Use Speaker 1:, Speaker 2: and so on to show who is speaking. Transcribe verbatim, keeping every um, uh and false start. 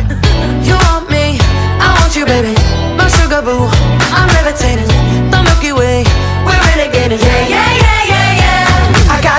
Speaker 1: You want me, I want you, baby. My sugar boo.